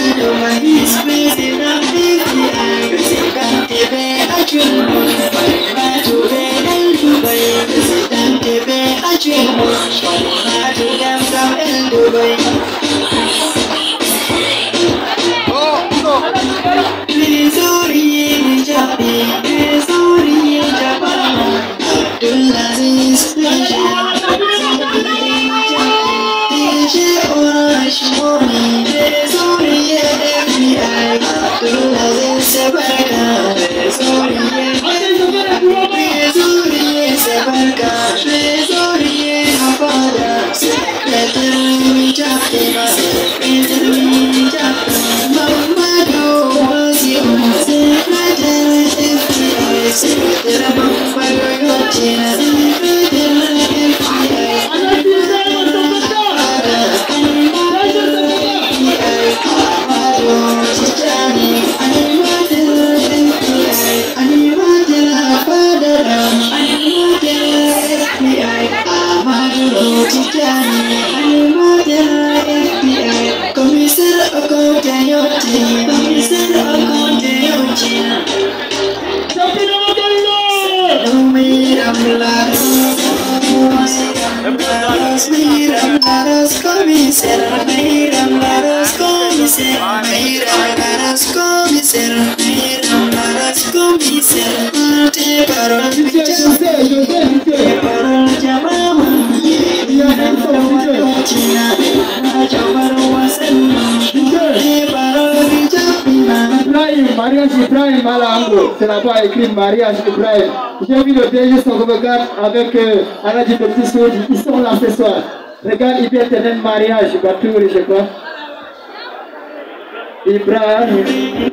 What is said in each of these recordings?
Ibrahim Malango, c'est là-bas écrit mariage Ibrahim. J'ai vu le DG son regard avec Aladji Petit Soudi, ils sont là ce soir. Regarde, il vient tenir mariage, Batour, je crois. Ibrahim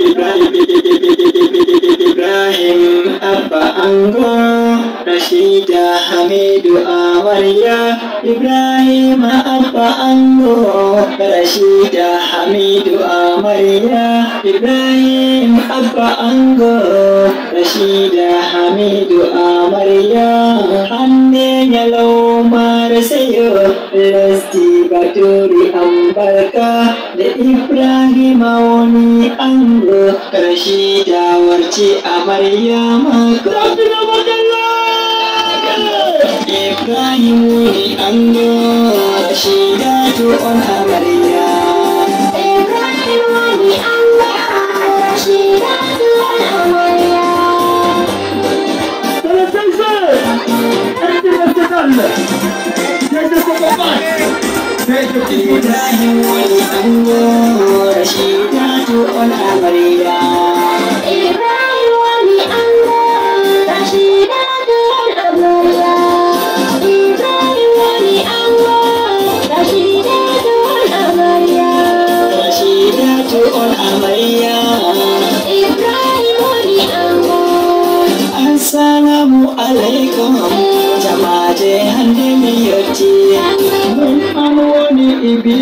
Abba Ango, Rashida Hamidu Awaria. Ibrahim Abba Ango, Rashida Hamidu Awaria. Ibrahim Abba Ango, Rashida Hamidu Awaria. Hande Yalo Marasayo, Lasti Baturi Ambarka, de Ibrahim Awani Ango, Rashida Warchi Amaria Maka. Ibrahim Ango, Rashida tu on Amaria. Ibrahim Ango, Rashida tu on Amaria. Ibrahim Ango, Rashida tu on Amaria. Ibrahim Ango, Rashida tu on Amaria. Ibrahim Ango, Rashida tu on Amaria. Rashida tu on Amaria. Ibrahim Ango. Assalamu alaikum, jamaate hande miyoti. Amoni ibi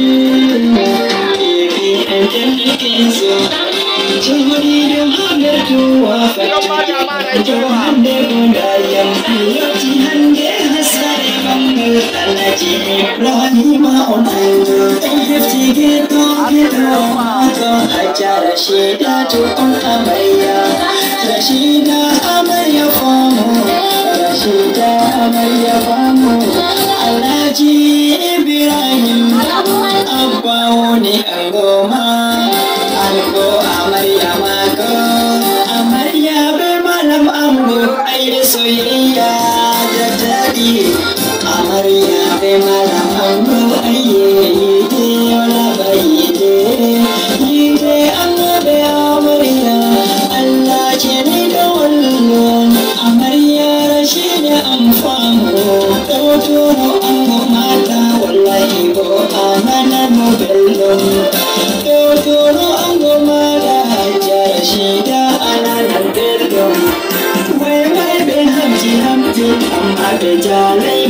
entende kenzo. Chori do hande tuwa fati. Chori hande bundayam. Miyoti hande hasare mangal. Alaji Ibrahim on ando. Fifty geto mato. Haja Rashida tu on Amaria. Rashida Amaria famu. Rashida Amaria famu. Alaji Ibrahim Abba Woni Angoma Ango Amaria Mako Amaria bermalam Amgo Aire soyayya jadi Amaria bermalam Amgo Aye Yite Ola Bayite Yite Anga Be Amaria Allah Jeni Dawalun Amaria Rashida Amfamu Tawturu Angomata Wallahi Bo Amana Nobelum Tawturu Angomata Rashida Alana Belum Way Be Hamji Amma Be Jale